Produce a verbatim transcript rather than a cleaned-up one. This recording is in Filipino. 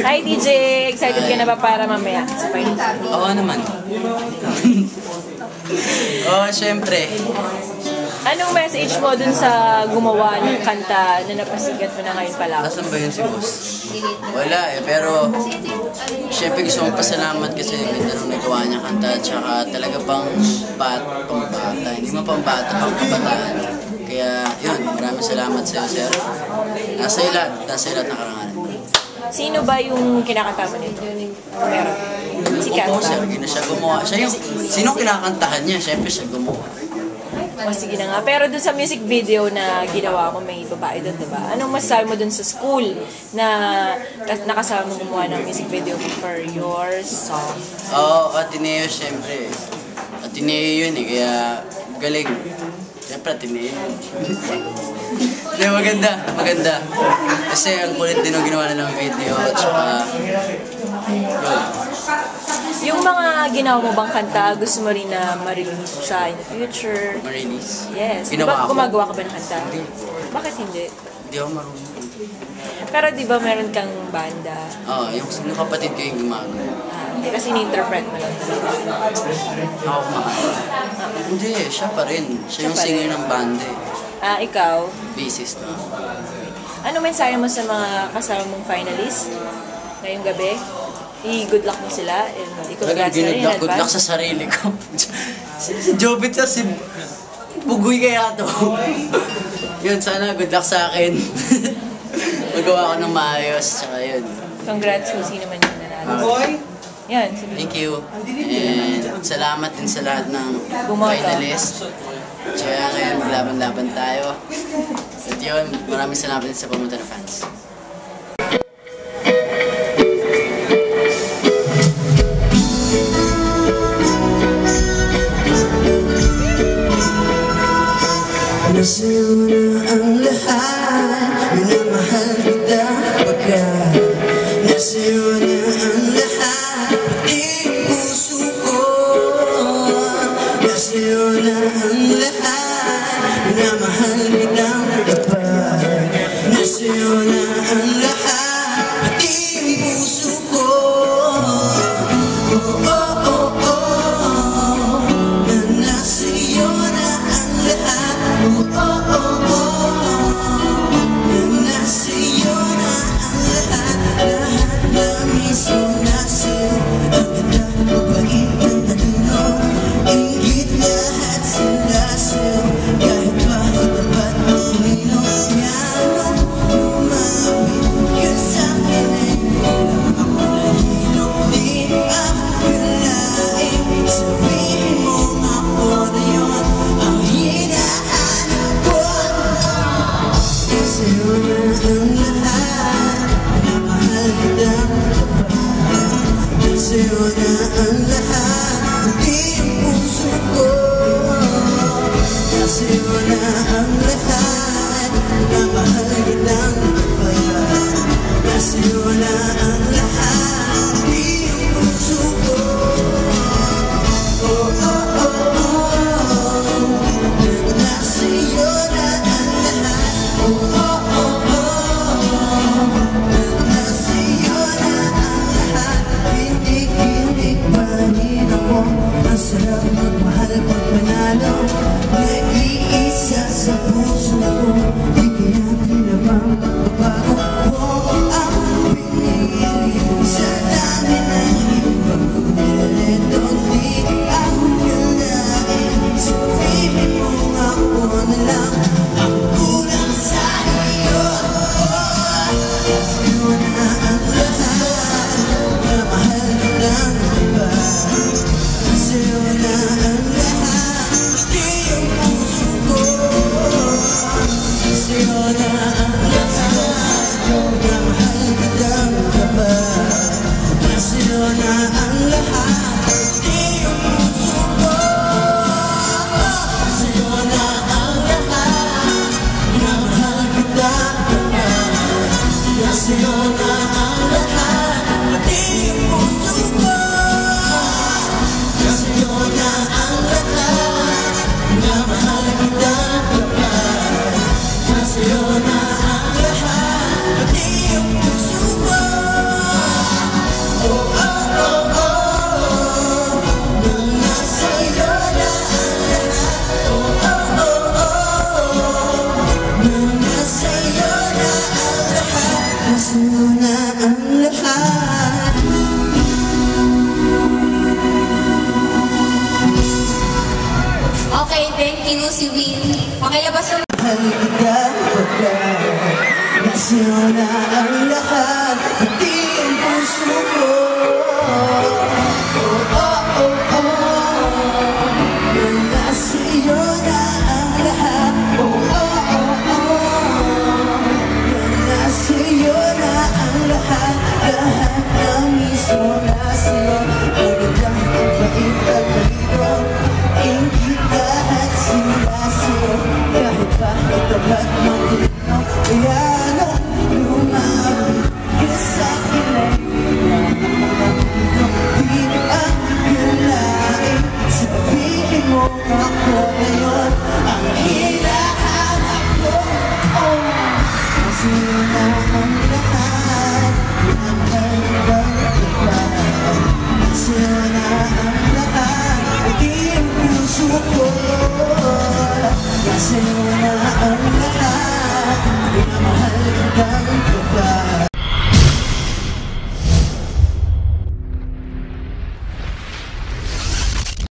Hi D J! Excited ka na ba para mamaya sa finals? Oo naman. Oo, syempre. Anong message mo dun sa gumawa ng kanta na napasigat mo na ngayon pala? Nasaan ba yun si boss? Wala eh, pero syempre gusto kong pasalamat kasi ganda nung nagawa niya kanta at saka talaga pang bat, pang bata. Hindi mo pang bata, pang kabataan. Kaya yun, maraming salamat sa iyo, sir. Nasa iyo lahat, nasa iyo lahat ng karangalan. Sino ba yung kinakanta mo nito? Meron. Si Kat ba? Sir, na siya gumawa. Siya yung, sinong kinakantahan niya? Syempre siya gumawa. O sige na nga. Pero dun sa music video na ginawa mo, may babae dun, diba? Anong masasabi mo dun sa school na nakasama mo gumawa ng music video for your song? Oo, Ateneo syempre. Ateneo yun eh, kaya galing. Siyempre Ateneo. Hindi, maganda, maganda. Kasi ang kulit din ang ginawa na ng video at saka yun. Yung mga ginawa mo bang kanta, gusto mo rin na ma-release siya in the future? Ma-release? Yes. Ginawa Diba gumagawa ka ba ng kanta? Hindi. Bakit hindi? Hindi ako marunong. Pero di ba meron kang banda? Oo, yung, yung kapatid ko yung gumagawa. Ah, hindi kasi ni-interpret mo lang. Ako kumakain. Ah, hindi, siya pa rin. Siya, siya yung singer ng banda eh. Ah, ikaw? Bassist na. Ano mensahe mo sa mga kasama mong finalist ngayong gabi? I-good luck mo sila and i-congrats na rin in advance. Good luck sa sarili ko. Si Jobit sa si Bugoy kaya to. Yun, sana good luck sa akin. Magawa ko ng maayos, tsaka yun. Congrats kung sino man yung nanalo. Boy! Yan, sabi. Thank you. And salamat din sa lahat ng finalist. Kaya ngayon, maglaban-laban tayo. At yun, maraming salamat din sa pumunta na fans. Nasa'yo na ang lahat, minamahal kita pagkat nasa'yo na ang lahat, pati puso ko. Nasa'yo na ang lahat, minamahal kitang tapat. Nasa'yo na ang lahat, pati puso ko. Oh, oh, oh, oh, na nasa'yo na ang lahat. Oh, oh, oh, oh, na nasa'yo na ang lahat. Lahat na mismo nasa'yo. Ang ganda, mabait, ang talino, inggit, lahat sila sa'yo. Kahit bakit dapat makinino, yano, lumapit ka sa'kin ay bilang ako nahilo. Di akalain, sabihin mo ako na yun ang hinahanap ko. Nasa'yo na ang lahat, minamahal kitang tapat. Nasa'yo na ang lahat, pati ang puso ko. Nasa'yo na ang lahat, minamahal kitang tapat. Nasa'yo na ang lahat, pati ang puso ko. Oh, oh, oh, oh, na nasa'yo na ang lahat. Oh, oh, oh, oh, na nasa'yo na ang lahat. Kinig-kinig pa rin ako, ang sarap magmahal pag manalo. Nag-iisa sa buhay. Pakilabas yung... Mahal kita pagkat nasa'yo na ang lahat, pati ang puso ko. Oh, oh, oh, oh. Nasa'yo na ang lahat. Oh, oh, oh, oh. Nasa'yo na ang lahat. Lahat na mismo nasa'yo. Ang gandang bait at talino, ingit lahat sila sa'yo. Kahit pa matapat matino, kaya nung lumapit ka sa'kin ay di ang kalain. Sabihin mo ako ngayon ang hinahanap ko. Oh, nasa'yo na